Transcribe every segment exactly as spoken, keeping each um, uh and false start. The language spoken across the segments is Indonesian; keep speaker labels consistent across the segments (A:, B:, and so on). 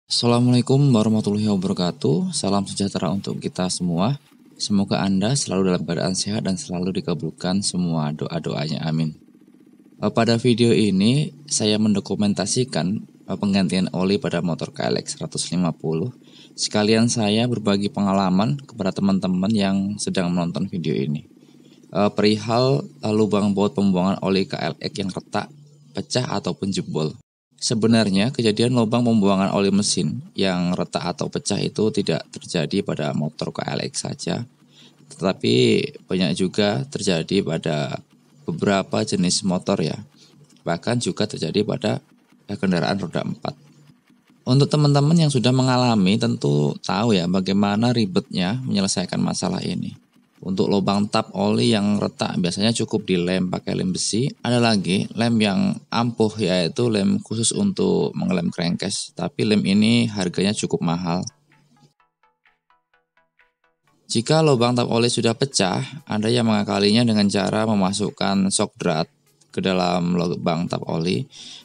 A: Assalamualaikum warahmatullahi wabarakatuh. Salam sejahtera untuk kita semua. Semoga Anda selalu dalam keadaan sehat dan selalu dikabulkan semua doa-doanya. Amin. Pada video ini saya mendokumentasikan penggantian oli pada motor K L X seratus lima puluh. Sekalian saya berbagi pengalaman kepada teman-teman yang sedang menonton video ini. Perihal lubang baut pembuangan oli K L X yang retak, pecah ataupun jebol. Sebenarnya kejadian lubang pembuangan oli mesin yang retak atau pecah itu tidak terjadi pada motor K L X saja, tetapi banyak juga terjadi pada beberapa jenis motor ya, bahkan juga terjadi pada kendaraan roda empat. Untuk teman-teman yang sudah mengalami tentu tahu ya bagaimana ribetnya menyelesaikan masalah ini. Untuk lubang tap oli yang retak biasanya cukup dilem pakai lem besi. Ada lagi lem yang ampuh, yaitu lem khusus untuk mengelem crankcase. Tapi lem ini harganya cukup mahal. Jika lubang tap oli sudah pecah, ada yang mengakalinya dengan cara memasukkan shock drat ke dalam lubang tap oli.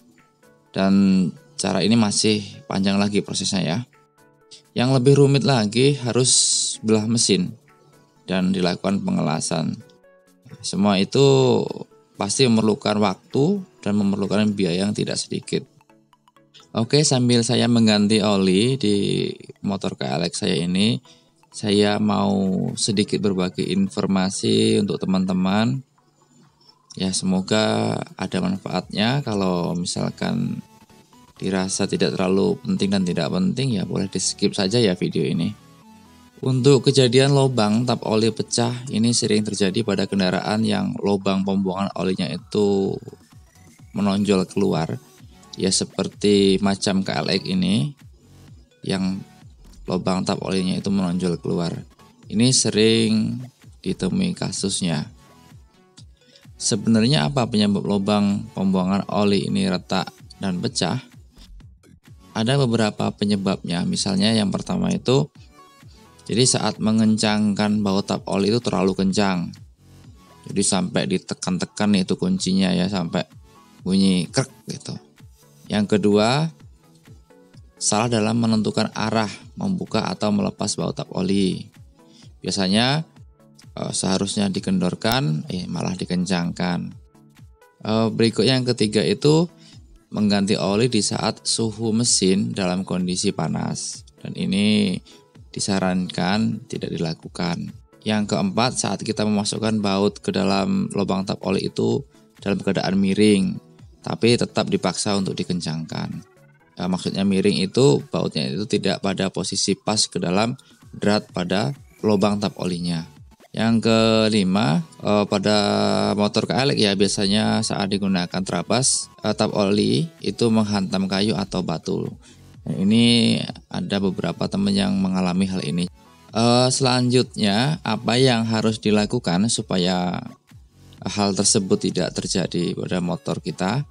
A: Dan cara ini masih panjang lagi prosesnya ya. Yang lebih rumit lagi harus belah mesin dan dilakukan pengelasan. Semua itu pasti memerlukan waktu dan memerlukan biaya yang tidak sedikit. Oke, sambil saya mengganti oli di motor K L X saya ini, saya mau sedikit berbagi informasi untuk teman-teman. Ya, semoga ada manfaatnya. Kalau misalkan dirasa tidak terlalu penting dan tidak penting, ya boleh di skip saja ya video ini. Untuk kejadian lubang tap oli pecah ini sering terjadi pada kendaraan yang lubang pembuangan olinya itu menonjol keluar. Ya seperti macam K L X ini yang lubang tap olinya itu menonjol keluar. Ini sering ditemui kasusnya. Sebenarnya apa penyebab lubang pembuangan oli ini retak dan pecah? Ada beberapa penyebabnya. Misalnya yang pertama itu, jadi saat mengencangkan baut tap oli itu terlalu kencang. Jadi sampai ditekan-tekan itu kuncinya ya, sampai bunyi krek gitu. Yang kedua, salah dalam menentukan arah membuka atau melepas baut tap oli. Biasanya eh, seharusnya dikendorkan, eh malah dikencangkan. Eh, berikutnya yang ketiga itu mengganti oli di saat suhu mesin dalam kondisi panas. Dan ini disarankan tidak dilakukan. Yang keempat, saat kita memasukkan baut ke dalam lubang tap oli itu dalam keadaan miring, tapi tetap dipaksa untuk dikencangkan. Nah, maksudnya miring itu bautnya itu tidak pada posisi pas ke dalam drat pada lubang tap olinya. Yang kelima, eh, pada motor K L X ya biasanya saat digunakan terabas, eh, tap oli itu menghantam kayu atau batu. Nah, ini ada beberapa teman yang mengalami hal ini. Uh, selanjutnya, apa yang harus dilakukan supaya hal tersebut tidak terjadi pada motor kita?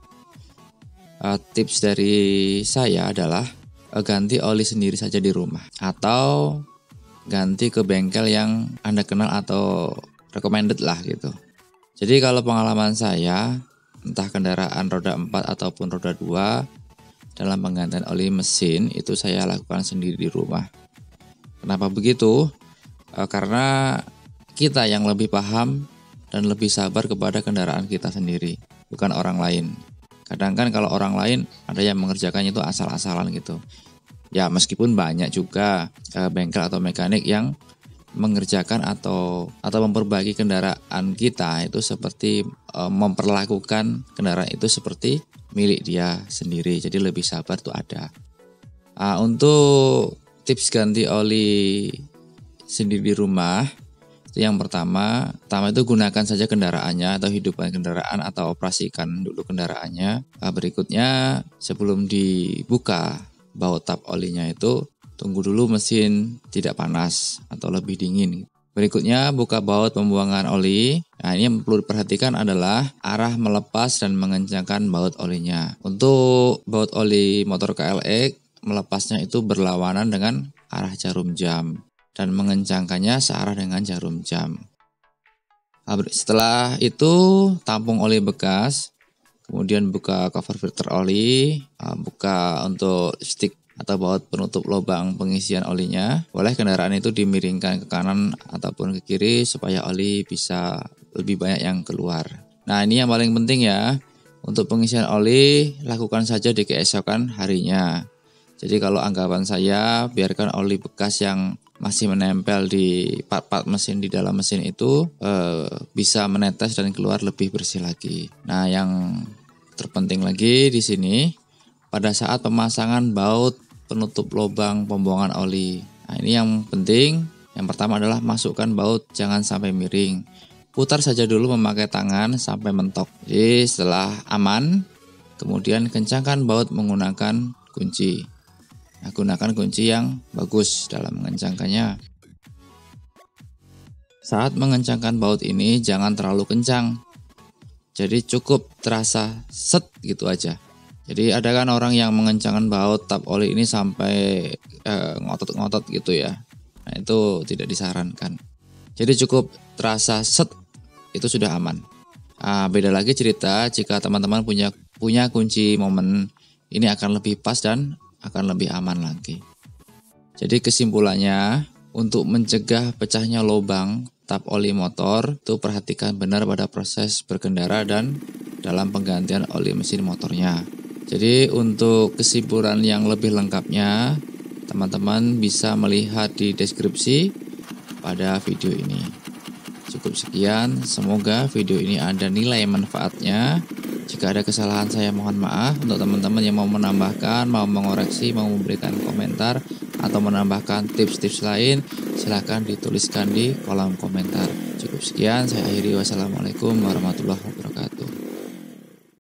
A: Uh, tips dari saya adalah uh, ganti oli sendiri saja di rumah, atau ganti ke bengkel yang Anda kenal atau recommended lah gitu. Jadi kalau pengalaman saya, entah kendaraan roda empat ataupun roda dua, dalam penggantian oli mesin itu saya lakukan sendiri di rumah. Kenapa begitu? E, karena kita yang lebih paham dan lebih sabar kepada kendaraan kita sendiri, bukan orang lain. Kadang kan kalau orang lain ada yang mengerjakannya itu asal-asalan gitu. Ya meskipun banyak juga e, bengkel atau mekanik yang mengerjakan atau atau memperbaiki kendaraan kita itu seperti e, memperlakukan kendaraan itu seperti milik dia sendiri, jadi lebih sabar tuh ada. Nah, untuk tips ganti oli sendiri di rumah, itu yang pertama, pertama itu gunakan saja kendaraannya atau hidupkan kendaraan atau operasikan dulu kendaraannya. Nah, berikutnya sebelum dibuka baut tap olinya itu tunggu dulu mesin tidak panas atau lebih dingin. Berikutnya buka baut pembuangan oli. Nah ini yang perlu diperhatikan adalah arah melepas dan mengencangkan baut olinya. Untuk baut oli motor K L X, melepasnya itu berlawanan dengan arah jarum jam dan mengencangkannya searah dengan jarum jam. Setelah itu tampung oli bekas, kemudian buka cover filter oli, buka untuk stick atau baut penutup lubang pengisian olinya, boleh kendaraan itu dimiringkan ke kanan ataupun ke kiri supaya oli bisa lebih banyak yang keluar. Nah, ini yang paling penting ya. Untuk pengisian oli, lakukan saja di keesokan harinya. Jadi kalau anggapan saya, biarkan oli bekas yang masih menempel di part-part mesin di dalam mesin itu eh, bisa menetes dan keluar lebih bersih lagi. Nah, yang terpenting lagi di sini pada saat pemasangan baut penutup lubang pembuangan oli. Nah, ini yang penting. Yang pertama adalah masukkan baut, jangan sampai miring. Putar saja dulu memakai tangan sampai mentok. Jadi setelah aman, kemudian kencangkan baut menggunakan kunci. Nah, gunakan kunci yang bagus dalam mengencangkannya. Saat mengencangkan baut ini jangan terlalu kencang. Jadi cukup terasa set gitu aja. Jadi ada kan orang yang mengencangkan baut tap oli ini sampai eh, ngotot-ngotot gitu ya. Nah, itu tidak disarankan. Jadi cukup terasa set itu sudah aman. Nah, beda lagi cerita jika teman-teman punya punya kunci momen, ini akan lebih pas dan akan lebih aman lagi. Jadi kesimpulannya, untuk mencegah pecahnya lubang tap oli motor, itu perhatikan benar pada proses berkendara dan dalam penggantian oli mesin motornya. Jadi untuk kesimpulan yang lebih lengkapnya, teman-teman bisa melihat di deskripsi pada video ini. Cukup sekian, semoga video ini ada nilai manfaatnya. Jika ada kesalahan saya mohon maaf. Untuk teman-teman yang mau menambahkan, mau mengoreksi, mau memberikan komentar atau menambahkan tips-tips lain, silahkan dituliskan di kolom komentar. Cukup sekian, saya akhiri. Wassalamualaikum warahmatullahi wabarakatuh.